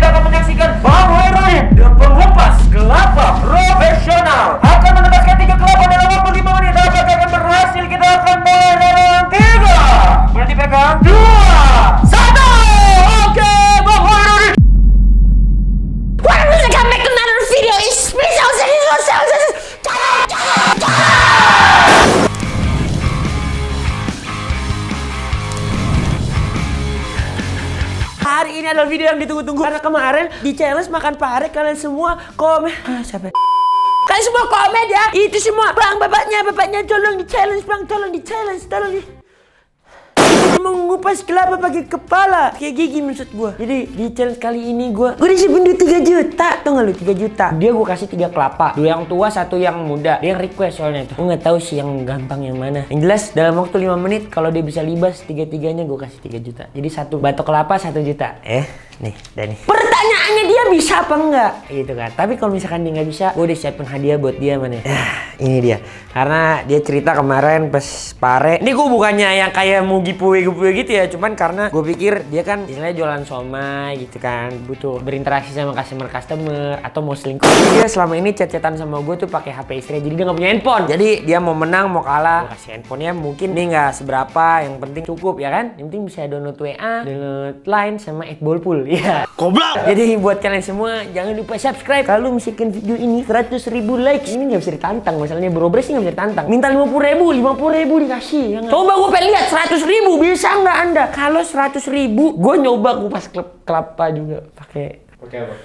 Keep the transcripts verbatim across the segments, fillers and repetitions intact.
akan menyaksikan Bang Hoirudin, the pengupas kelapa profesional, akan menebaskan tiga kelapa dalam waktu lima menit. Apakah akan berhasil? Kita akan mulai dalam tiga. Berarti pegang dua, satu. Oke, Bang Hoirudin. Welcome back to another video. It's me, Hari ini adalah video yang ditunggu-tunggu karena kemarin di challenge makan pare kalian semua komen. Ah, siapa? Kalian semua komen ya. Itu semua. Bang, bapaknya, bapaknya tolong di challenge, Bang. Tolong di challenge, tolong di mengupas kelapa pakai kepala kayak gigi maksud gue. Jadi di challenge kali ini gue gue disiapin duit tiga juta. Tau gak lu tiga juta? Dia gue kasih tiga kelapa, dua yang tua, satu yang muda. Dia yang request soalnya itu. Gue nggak tahu sih yang gampang yang mana. Yang jelas dalam waktu lima menit kalau dia bisa libas tiga-tiganya gue kasih tiga juta. Jadi satu batok kelapa satu juta. Eh, nih, dan nih. Pertanyaannya dia bisa apa enggak? Gitu kan. Tapi kalau misalkan dia nggak bisa, gue udah siapin hadiah buat dia mana. Nah, ini dia. Karena dia cerita kemarin pas pare. Ini gue bukannya yang kayak mau giveaway gitu ya, cuman karena gue pikir dia kan istilahnya jualan somai gitu kan, butuh berinteraksi sama customer customer atau mau selingkuh. Dia selama ini chat-chatan sama gue tuh pakai H P istri, jadi dia nggak punya handphone. Jadi dia mau menang mau kalah, gue kasih handphonenya mungkin ini nggak seberapa, yang penting cukup ya kan, yang penting bisa download W A, download Line sama Ed Ballpool ya. Goblok. Jadi buat kalian semua jangan lupa subscribe. Kalau misalkan video ini seratus ribu likes, ini nggak bisa ditantang, masalahnya Bro Bres ini nggak bisa ditantang. Minta lima puluh ribu, lima puluh ribu dikasih. Coba gue pengen lihat seratus ribu bisa nggak anda? Kalau seratus ribu, gue nyoba kupas kelapa juga pakai. Pakai apa?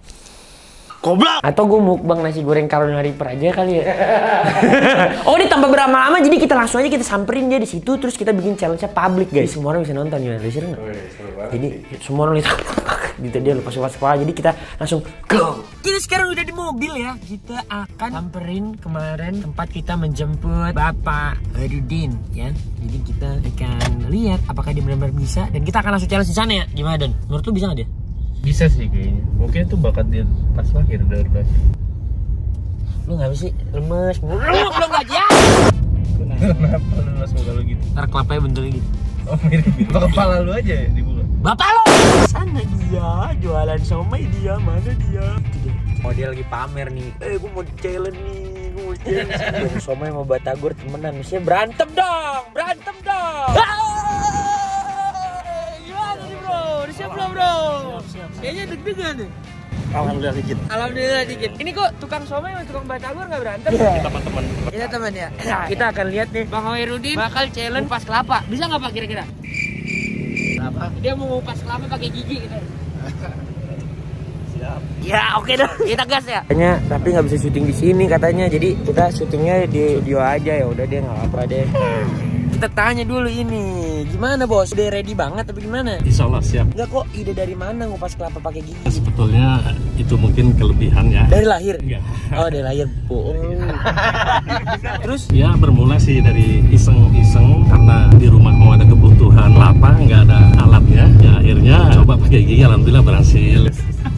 Goblok. Atau gue mukbang nasi goreng Carolina Reaper aja kali ya. Oh, ini tambah berlama-lama, jadi kita langsung aja kita samperin dia di situ, terus kita bikin challenge-nya public guys. Semua orang bisa nonton ya, seru nggak? Jadi semua orang lihat gitu dia lepas lepas kepala, jadi kita langsung go. Kita sekarang udah di mobil ya, kita akan samperin kemarin tempat kita menjemput Bapak Hoirudin ya. Jadi kita akan lihat apakah dia benar-benar bisa, dan kita akan langsung challenge di sana ya. Gimana Dan? Menurut lu bisa nggak dia? Bisa sih kayaknya. Mungkin itu bakat dia pas lahir dari lahir. Lu nggak bisa sih? Lemes mulu. Lu belum aja. Kenapa lu lemes muka lu gitu? Ntar kelapanya bentuknya gitu. Oh mirip gitu. Kepala lu aja ya dibuka. Bapak lo! Sana dia, jualan somai dia, mana dia? Oh dia lagi pamer nih. Eh gue mau challenge nih, gue mau challenge. Somai sama Batagor temenan, mestinya berantem dong, berantem dong. Gimana nih bro? Udah siap belum bro? Siap, siap. Kayaknya deg-degan nih. Alhamdulillah dikit. Alhamdulillah dikit. Ini kok tukang somai sama tukang Batagor nggak berantem? Yeah. Kita teman-teman. Kita teman ya. Nah, kita akan lihat nih Bang Hoirudin bakal challenge kupas kelapa. Bisa nggak Pak kira-kira? Kelapa? Dia mau ngupas kelapa pakai gigi gitu. Siap. Ya oke dong. Kita gas ya. Katanya tapi nggak bisa syuting di sini katanya. Jadi kita syutingnya di studio aja ya. Udah dia nggak apa-apa deh. Kita tanya dulu ini, gimana bos? Udah ready banget tapi gimana? Insya Allah siap. Enggak kok, ide dari mana ngupas kelapa pakai gigi? Sebetulnya itu mungkin kelebihan ya. Dari lahir? Enggak. Oh dari lahir, bohong. Terus? Ya bermula sih dari iseng-iseng karena di rumah mau ada kebutuhan kelapa, nggak ada alatnya. Ya akhirnya coba pakai gigi, alhamdulillah berhasil.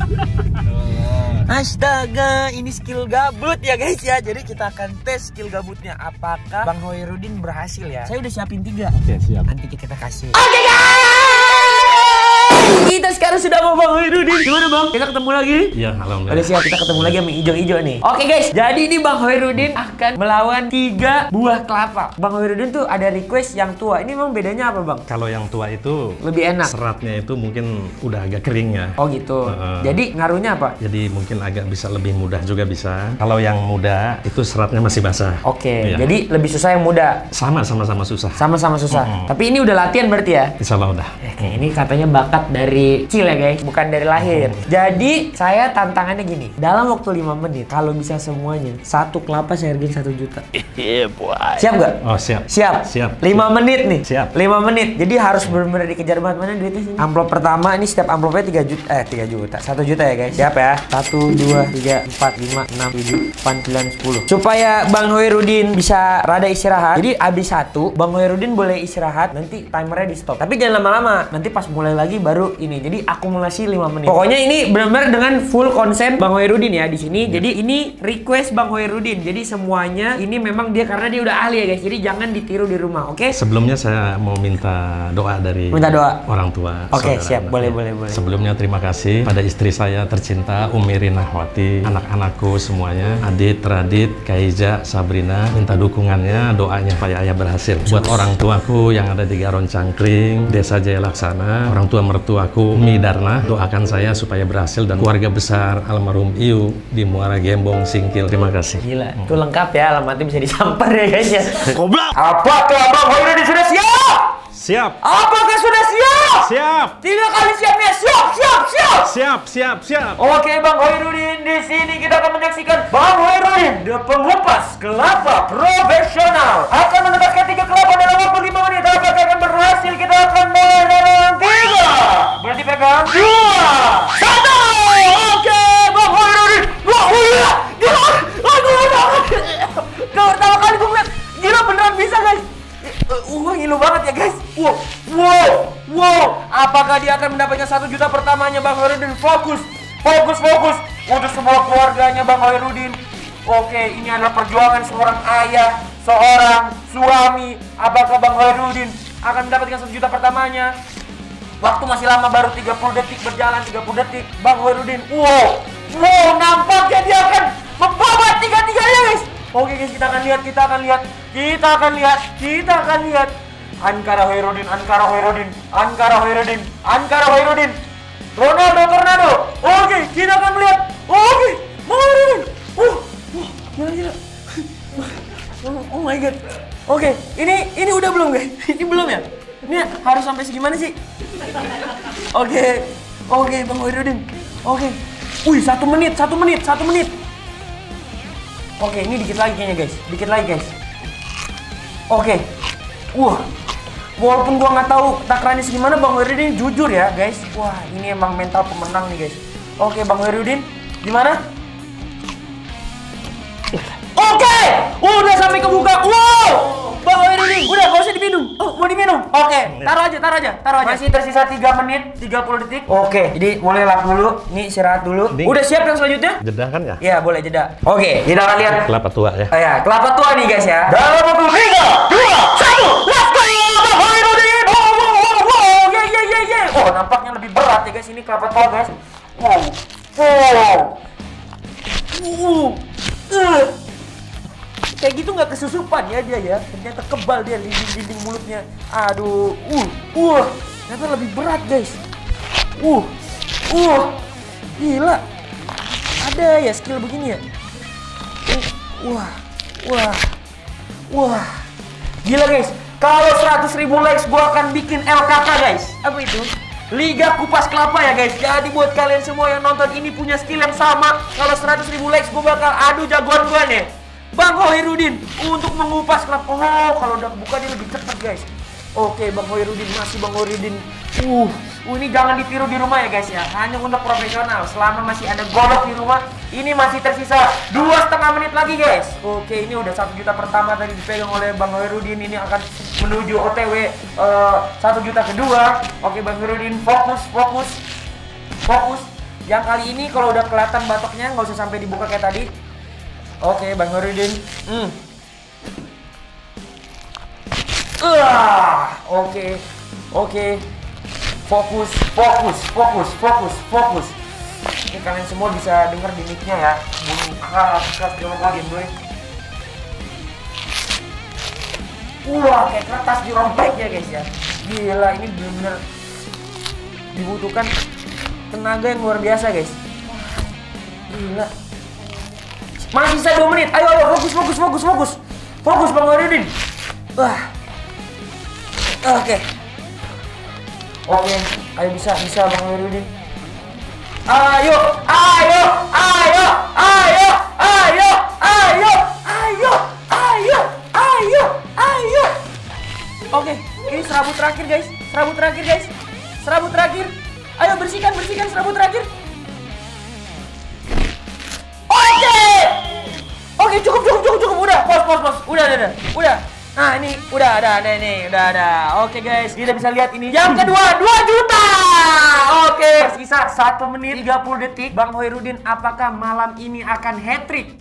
Astaga, ini skill gabut ya guys ya. Jadi kita akan tes skill gabutnya. Apakah Bang Hoirudin berhasil ya? Saya udah siapin tiga. Oke siap. Nanti kita kasih. Oke okay, guys, kita sekarang sudah mau Bang Hoirudin. Gimana Bang? Kita ketemu lagi? Ya alhamdulillah. Udah siap, kita ketemu lagi sama hijau-hijau nih. Oke okay, guys, jadi ini Bang Hoirudin akan melawan tiga buah kelapa. Bang Hoirudin tuh ada request yang tua. Ini memang bedanya apa Bang? Kalau yang tua itu lebih enak. Seratnya itu mungkin udah agak kering ya. Oh gitu. Uh, Jadi ngaruhnya apa? Jadi mungkin agak bisa lebih mudah juga bisa. Kalau yang muda itu seratnya masih basah. Oke. Okay, ya. Jadi lebih susah yang muda. Sama sama-sama susah. Sama-sama susah. Mm-hmm. Tapi ini udah latihan berarti ya? Insya Allah udah. Oke, ini katanya bakat dari kecil ya guys, bukan dari lahir. Mm-hmm. Jadi saya tantangannya gini. Dalam waktu lima menit, kalau bisa semuanya, satu kelapa saya hargain satu juta. Iya boy. Siap gak? Oh siap. Siap. Siap. lima menit nih. Siap. lima menit. Jadi harus benar-benar dikejar banget. Mana duitnya sini? Amplop pertama ini setiap amplopnya tiga juta. Eh tiga juta. satu juta ya guys. Siap ya. satu, dua, tiga, empat, lima, enam, tujuh, delapan, sembilan, sepuluh. Supaya Bang Hoirudin bisa rada istirahat. Jadi abis satu, Bang Hoirudin boleh istirahat. Nanti timernya di stop. Tapi jangan lama-lama. Nanti pas mulai lagi baru baru ini. Jadi akumulasi lima menit. Pokoknya ini benar-benar dengan full konsep Bang Hoirudin ya di sini. Hmm. Jadi ini request Bang Hoirudin. Jadi semuanya ini memang dia karena dia udah ahli ya guys. Jadi jangan ditiru di rumah, oke? Okay? Sebelumnya saya mau minta doa dari minta doa. orang tua. Oke, okay, siap. Boleh, boleh, boleh. Sebelumnya terima kasih pada istri saya tercinta Umi Rinahwati, anak-anakku semuanya, Adit, Radit, Kaiza, Sabrina, minta dukungannya, doanya supaya ayah berhasil. Buat orang tuaku yang ada di Garon Cangkring, Desa Jaya Laksana, orang tua mertuaku Umi Darna, doakan saya supaya berhasil dan keluarga besar almarhum Iu di Muara Gembong, Singkil. Terima kasih. Gila, itu lengkap ya, alamatnya bisa disamper ya guys ya. Goblok. Apakah Bang Hoirudin sudah siap? Siap. Apakah sudah siap? Siap. Tiga kali siapnya. Siap, siap, siap. Siap, siap, siap. Oke, Bang Hoirudin, di sini kita akan menyaksikan Bang Hoirudin, the pengupas kelapa profesional, akan menebaskan tiga kelapa dalam waktu lima menit. Apakah akan berhasil? Kita akan mulai dalam tiga. Berarti pegang. Dua. Satu. Oke, Bang Hoirudin. Wah, gila. Gila. Aduh, aduh. Pertama kali gue ngeliat. Gila, beneran bisa guys. Uh, ngilu banget ya guys. Wow, wow, wow. Apakah dia akan mendapatkan satu juta pertamanya Bang Hoirudin? Fokus, fokus, fokus. Untuk semua keluarganya Bang Hoirudin. Oke, ini adalah perjuangan seorang ayah, seorang suami. Apakah Bang Hoirudin akan mendapatkan satu juta pertamanya? Waktu masih lama, baru tiga puluh detik berjalan, tiga puluh detik. Bang Hoirudin, wow, wow, nampaknya dia akan membabat tiga-tiganya guys. Oke guys, kita akan lihat, kita akan lihat, kita akan lihat, kita akan lihat. Ankara Hoirudin, Ankara Hoirudin, Ankara Hoirudin, Ankara Hoirudin, Ronaldo Tornado. Oke, kita akan melihat. Oke, Hoirudin. Uh, uh, gila gila. Oh, oh my god. Oke, ini ini udah belum guys? Ini belum ya? Ini harus sampai segimana sih? Oke, oke Bang Hoirudin. Oke. Wih, satu menit, satu menit, satu menit. Oke, ini dikit lagi kayaknya guys, dikit lagi guys. Oke, wah, walaupun gua nggak tahu takarannya segimana, Bang Hoirudin jujur ya guys. Wah, ini emang mental pemenang nih guys. Oke, Bang Hoirudin, gimana? Oke, udah sampai kebuka. Wow, Bang Hoirudin, udah gak usah diminum. Oh, mau diminum? Oke, taruh aja, taruh aja, taruh aja. Masih tersisa tiga menit, tiga puluh detik. Oke, jadi mulai lap dulu. Nih istirahat dulu. Ding. Udah siap yang selanjutnya? Jeda kan ya? Iya, boleh jeda. Oke, kita akan lihat kelapa tua ya. Oh ya, kelapa tua nih guys ya. Dalam waktu tiga, dua, satu, let's go! Bang Hoirudin. Wow, wow, wow, wow. Ye, ye, ye, ye. Oh, nampaknya lebih berat ya guys ini kelapa tua guys. Wow, wow. Uh, uh. Kayak gitu nggak kesusupan ya dia ya. Ternyata kebal dia dinding-dinding mulutnya. Aduh, uh, uh. Ternyata lebih berat guys. Uh, uh. Gila. Ada ya skill begini ya. Uh, wah, wah, wah. Gila guys. Kalau seratus ribu likes gua akan bikin L K K guys. Apa itu? Liga Kupas Kelapa ya guys. Jadi buat kalian semua yang nonton ini punya skill yang sama. Kalau seratus ribu likes gua bakal adu jagoan gua nih, Bang Hoirudin, untuk mengupas kelapa. Oh, kalau udah buka dia lebih cepat guys. Oke, Bang Hoirudin, masih Bang Hoirudin. Uh, uh, ini jangan ditiru di rumah ya guys ya. Hanya untuk profesional. Selama masih ada golok di rumah, ini masih tersisa dua setengah menit lagi guys. Oke, ini udah satu juta pertama tadi dipegang oleh Bang Hoirudin. Ini akan menuju O T W uh, satu juta kedua. Oke, Bang Hoirudin, fokus, fokus, fokus. Yang kali ini kalau udah kelihatan batoknya, nggak usah sampai dibuka kayak tadi. Oke, Bang Hoirudin. Hmm. Uh, oke, oke. Fokus, fokus, fokus, fokus, fokus. Ini kalian semua bisa dengar di mic-nya ya. Bunyi keras, keras jangan lagi, boy. Wah, kayak kertas dirobek ya guys ya. Gila, ini bener-bener dibutuhkan tenaga yang luar biasa guys. Gila. Masih sisa dua menit. Ayo, ayo, fokus, fokus, fokus, fokus. Fokus Bang Hoirudin. Wah. Oke. Oke, ayo bisa, bisa Bang Hoirudin. Ayo, ayo, ayo, ayo, ayo, ayo, ayo, ayo, ayo, ayo. Oke, ini serabut terakhir guys. Serabut terakhir guys. Serabut terakhir. Ayo bersihkan, bersihkan serabut terakhir. Oke. Oke, cukup, cukup, cukup, cukup. Udah, pos, pos, pos. Udah, udah, udah. Udah. Nah ini udah ada, ada ini, udah ada. Oke guys, kita bisa lihat ini. Yang kedua, dua juta. Oke, sisa satu menit tiga puluh detik. Bang Hoirudin, apakah malam ini akan hat-trick?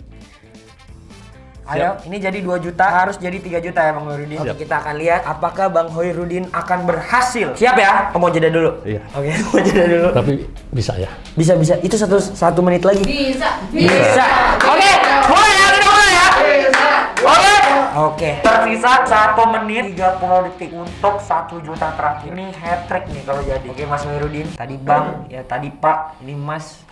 Ayo, ini jadi dua juta, harus jadi tiga juta ya Bang Hoirudin. Oke, kita akan lihat apakah Bang Hoirudin akan berhasil. Siap ya? Mau jeda dulu? Iya. Oke, mau jeda dulu. Tapi bisa ya? Bisa, bisa. Itu satu satu menit lagi. Bisa, Bisa. Oke, mulai ya, kita mulai ya. Oke. Oke. Tersisa satu menit tiga puluh detik untuk satu juta terakhir. Ini hat trick nih kalau jadi. Oke, Mas Hoirudin. Tadi Bang, ya tadi Pak, ini Mas.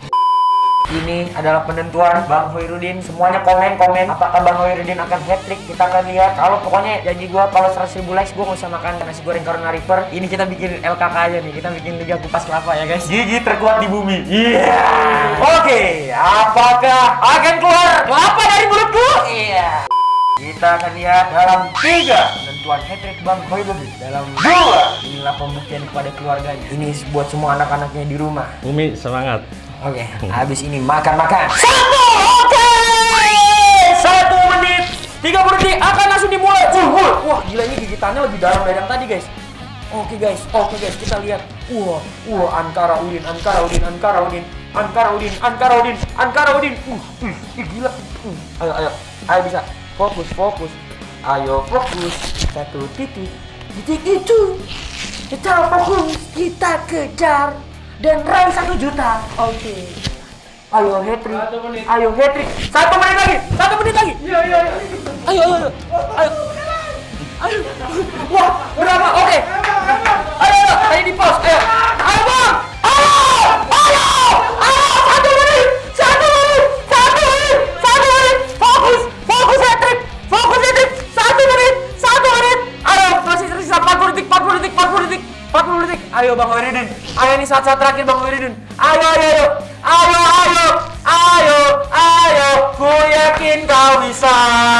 Ini adalah penentuan Bang Hoirudin. Semuanya komen-komen apakah Bang Hoirudin akan hat-trick. Kita akan lihat. Kalau pokoknya janji gua kalau seratus ribu likes gua nggak usah makan nasi goreng Corona Reaper. Ini kita bikin L K K aja nih. Kita bikin Liga Kupas Kelapa ya guys. Gigi terkuat di bumi. Iya. Yeah. Oke, okay. Apakah akan keluar kelapa dari mulutku? Iya. Yeah. Kita akan lihat dalam tiga penentuan hat-trick Bang Hoirudin. Dalam dua, inilah pembuktian kepada keluarganya. Ini buat semua anak-anaknya di rumah. Umi semangat. Oke, okay, habis ini makan-makan. Satu, oke, okay. Satu menit tiga puluh detik akan langsung dimulai. Uh, uh. Wah, gila ini gigitannya lebih dalam dari yang tadi guys. Oke okay, guys, oke okay, guys, kita lihat. Wah, wah, Ankara Udin, Ankara Udin, Ankara Udin, Ankara Udin, Ankara Udin, Ankara Udin. Uh, uh, gila. Uh. Ayo, ayo, ayo bisa. Fokus, fokus. Ayo fokus. Satu titik, titik itu. Kita fokus, kita kejar. Dan raih satu juta. Oke. Okay. Ayo hat-trick. Ayo hat-trick. Satu menit lagi. Satu menit lagi. Iya, iya, iya. Ayo, ayo, ayo. Ayo. Ayo. Wah, berapa? Oke. Okay. Ayo, ayo. Tadi di pause. Ayo. Ayo, Bang. Ayo. Ayo. Ayo. Satu menit. Satu menit. Satu menit. Satu menit. Fokus. Fokus hat-trick. Fokus hat-trick. Satu menit. Satu menit. Ayo, masih tersisa empat puluh detik, empat puluh detik, empat puluh detik. empat puluh detik. Ayo Bang Hoirudin. Ayo ini saat-saat terakhir Bang Hoirudin. Ayo ayo ayo. Ayo ayo. Ayo ayo. Ku yakin kau bisa.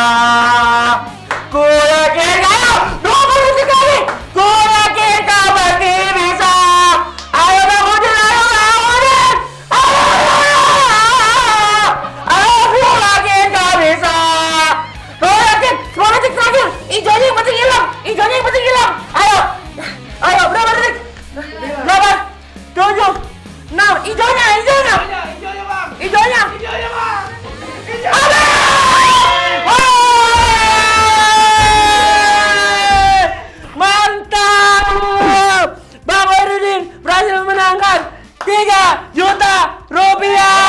Ku yakin kau. dua puluh detik lagi. Ku yakin kau pasti bisa. Ayo Bang Hoirudin. Ayo Bang Hoirudin. Ayo. Ayo ku yakin kau bisa. Ku yakin. sepuluh detik terakhir. Hijaunya yang penting hilang. Hijaunya yang penting hilang. Ayo. Ayo, berapa detik? Delapan, tujuh, enam, hijaunya, hijaunya, hijaunya bang, hijaunya, hijaunya bang, hijaunya. Mantap, Bang Hoirudin berhasil menangkan tiga juta rupiah.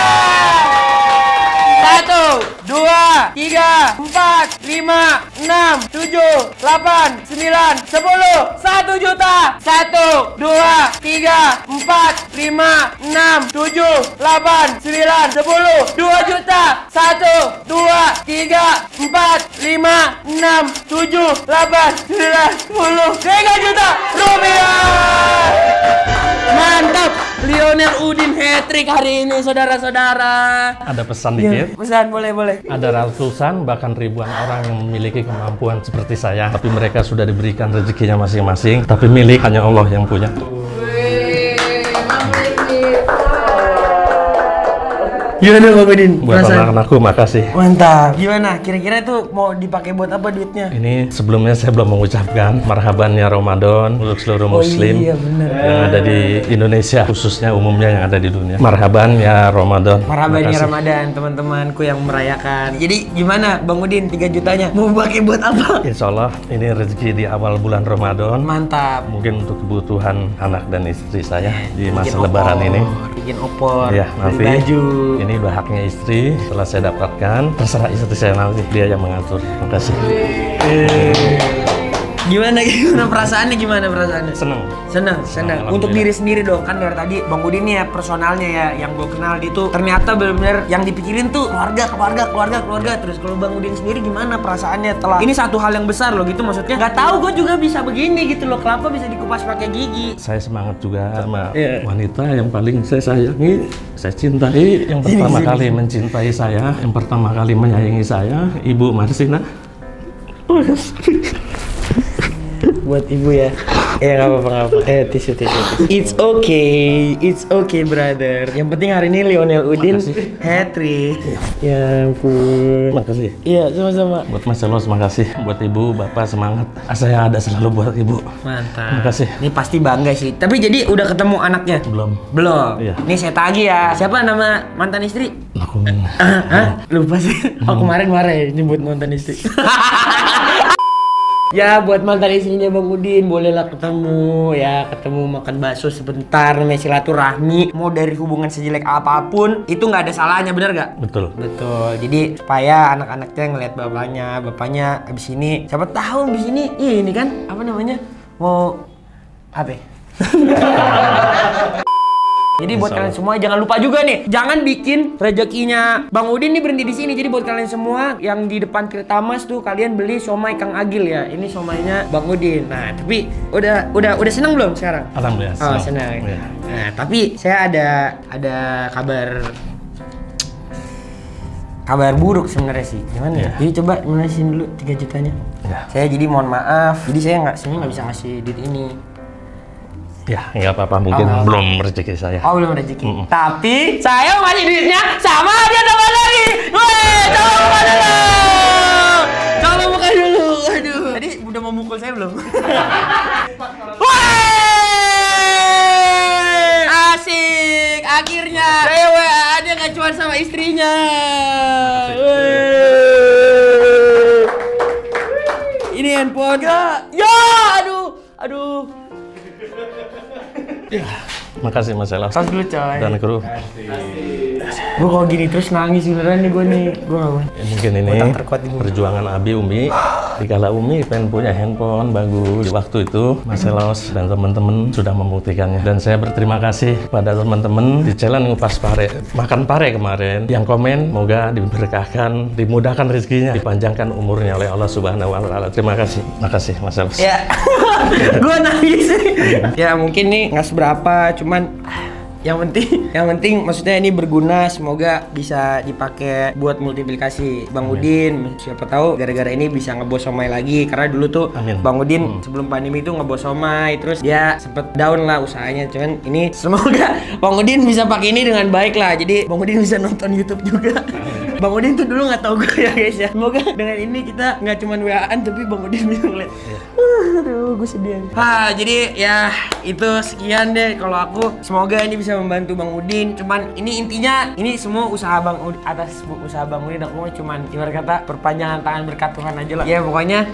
Satu, dua, tiga, empat, lima, enam, tujuh, delapan, sembilan, sepuluh, satu juta. Satu, dua, tiga, empat, lima, enam, tujuh, delapan, sembilan, sepuluh, dua juta. Satu, dua, tiga, empat, lima, enam, tujuh, delapan, sembilan, sepuluh, tiga juta rupiah. Mantap, Lionel Udin hat-trick hari ini saudara-saudara. Ada pesan dikit. Pesan boleh boleh. Ada ratusan bahkan ribuan orang yang memiliki kemampuan seperti saya, tapi mereka sudah diberikan rezekinya masing-masing, tapi milik hanya Allah yang punya. Gimana Bang Udin? Buat anak-anakku makasih. Mantap. Gimana? Kira-kira itu mau dipakai buat apa duitnya? Ini sebelumnya saya belum mengucapkan marhaban ya Ramadan untuk seluruh muslim oh, iya, bener. yang ada di Indonesia, khususnya umumnya yang ada di dunia. Marhaban ya Ramadan. Marhaban ya Ramadan teman-temanku yang merayakan. Jadi gimana Bang Udin tiga jutanya? Mau pakai buat apa? Insya Allah ini rezeki di awal bulan Ramadan. Mantap. Mungkin untuk kebutuhan anak dan istri saya di masa Bikin lebaran opor, ini. Bikin opor, Ya, beli nanti baju. ini udah haknya istri. Setelah saya dapatkan, terserah istri saya nanti, dia yang mengatur. Terima kasih. Gimana gimana perasaannya gimana perasaannya? Seneng. Senang, senang. Alhamdulillah. Untuk diri sendiri dong, kan dari tadi Bang Udin nih ya personalnya ya, yang gue kenal dia tuh ternyata benar-benar yang dipikirin tuh keluarga, keluarga, keluarga, keluarga. Terus kalau Bang Udin sendiri gimana perasaannya telah ini satu hal yang besar loh gitu maksudnya. Gak tahu gue juga bisa begini gitu loh, kelapa bisa dikupas pakai gigi. Saya semangat juga sama Yeah. wanita yang paling saya sayangi, saya cintai, yang pertama sini, kali sini. mencintai saya, yang pertama kali menyayangi saya, Ibu Marsina. Oh, Buat ibu ya. Ya nggak apa-apa, nggak apa. Eh tisu, tisu, tisu. It's okay, it's okay brother. Yang penting hari ini Lionel Udin hat-trick. Ya ampun. Makasih. Iya sama-sama. Buat Mas Elos, makasih. Buat Ibu, Bapak semangat. Saya ada selalu buat Ibu. Mantap. Makasih. Ini pasti bangga sih. Tapi jadi udah ketemu anaknya? Belum. Belum. Iya. Ini saya tagih ya. Siapa nama mantan istri? Aku Hah? Lupa sih. Oh kemarin marah ya nyebut mantan istri. Ya buat mantan istrinya Bang Udin bolehlah ketemu ya, ketemu makan bakso sebentar, namanya silaturahmi. Mau dari hubungan sejelek apapun itu nggak ada salahnya, bener nggak? Betul. Betul. Jadi supaya anak-anaknya ngeliat bapaknya, bapaknya abis ini siapa tahu abis ini ini kan apa namanya mau apa? Jadi buat kalian semua jangan lupa juga nih, jangan bikin rezekinya Bang Udin nih berhenti di sini. Jadi buat kalian semua yang di depan Tirtamas tuh kalian beli somai Kang Agil ya. Ini somainya Bang Udin. Nah, tapi udah udah udah seneng belum sekarang? Alhamdulillah. Oh, senang. Ya. Nah, tapi saya ada ada kabar kabar buruk sebenarnya sih. Gimana ya? Jadi coba lunasin dulu tiga jutanya. Ya. Saya jadi mohon maaf. Jadi saya nggak sebenarnya nggak bisa ngasih duit ini. Ya, nggak apa-apa. Mungkin Oh. belum rezeki saya. Oh belum rezeki. Mm-mm. Tapi saya mau ngasih duitnya sama dia tambah lagi. Weh, coba buka dulu. Coba buka dulu. Aduh. Tadi udah mau mukul saya belum? Weh, asik. Akhirnya saya W A dia nggak cuma sama istrinya. Weh. Ini handphone. Ya, ya, aduh, aduh. Ya, makasih Mas Elos. Tas dulu coy. Dan kru. Gue kalau gini terus nangis beneran nih gue nih. Gue gak mau. Ya, mungkin ini Otak terkuat ibu. perjuangan Abi Umi. Dikala Umi pengen punya handphone bagus. Di waktu itu Mas Elos dan teman-teman sudah membuktikannya. Dan saya berterima kasih kepada teman-teman di challenge ngupas pare, makan pare kemarin. Yang komen, moga diberkahkan, dimudahkan rezekinya, dipanjangkan umurnya oleh Allah Subhanahu Wa Taala. Terima kasih, makasih Mas Elos. Ya, gue nangis. Ya mungkin nih nggak seberapa, cuman yang penting, yang penting maksudnya ini berguna, semoga bisa dipakai buat multiplikasi Bang Udin. Siapa tahu gara-gara ini bisa ngebos somai lagi, karena dulu tuh Amin. Bang Udin Hmm. sebelum pandemi itu ngebos somai, terus dia sempet down lah usahanya. Cuman ini semoga Bang Udin bisa pakai ini dengan baik lah, jadi Bang Udin bisa nonton YouTube juga. Bang Udin tuh dulu nggak tahu gue ya guys ya. Semoga dengan ini kita nggak cuma W A-an tapi Bang Udin bisa ngeliat. Aduh, gue sedih. Ah, jadi ya itu sekian deh kalau aku. Semoga ini bisa membantu Bang Udin. Cuman ini intinya ini semua usaha Bang Udin, atas usaha Bang Udin. Aku mau cuman ibarat kata perpanjangan tangan berkat Tuhan aja lah. Ya pokoknya.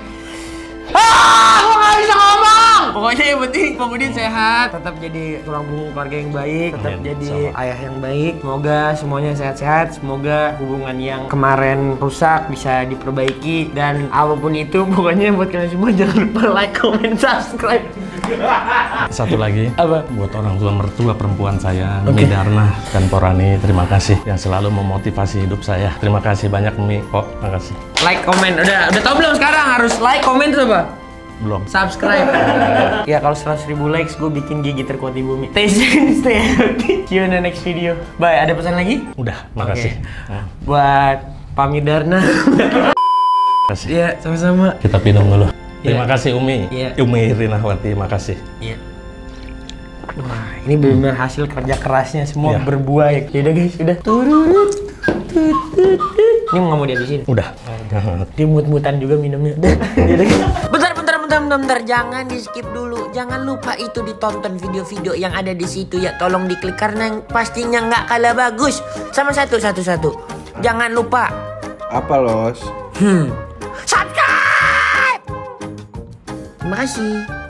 Ah, gue nggak bisa ngomong. Pokoknya yang penting Bang Udin sehat, tetap jadi tulang punggung keluarga yang baik, tetap Amin. jadi Sama. ayah yang baik. Semoga semuanya sehat-sehat. Semoga hubungan yang kemarin rusak bisa diperbaiki, dan apapun itu pokoknya buat kalian semua jangan lupa like, comment, subscribe. Satu lagi, Apa? buat orang tua mertua perempuan saya, Oke. Mi Darna dan Porani, terima kasih yang selalu memotivasi hidup saya. Terima kasih banyak Mi, kok, makasih. Like, comment, udah udah tau belum sekarang harus like, comment coba. Belum. Subscribe. Ya kalau seratus ribu likes gue bikin gigi terkuat di bumi. Stay safe, stay healthy. See you in the next video. Bye. Ada pesan lagi? Udah, makasih. Oke. Nah, Buat Pami Darna. makasih. Iya, sama-sama. Kita minum dulu. Iya. Terima kasih Umi. Iya. Umi Rinahwati, makasih. Iya. Wah, ini benar-benar hasil kerja kerasnya semua Iya. berbuah ya. Yaudah guys, udah. Tururut, tut, tut, tut. Ini nggak mau dihabisin. Udah. Dia mut-mutan juga minumnya. Udah. Yaudah guys. Bentar, bentar, bentar, bentar, bentar. Jangan di skip dulu. Jangan lupa itu ditonton video-video yang ada di situ ya. Tolong diklik karena pastinya nggak kalah bagus. Sama satu, satu, satu. Jangan lupa. Apa Los? Hmm. Subscribe. Terima kasih.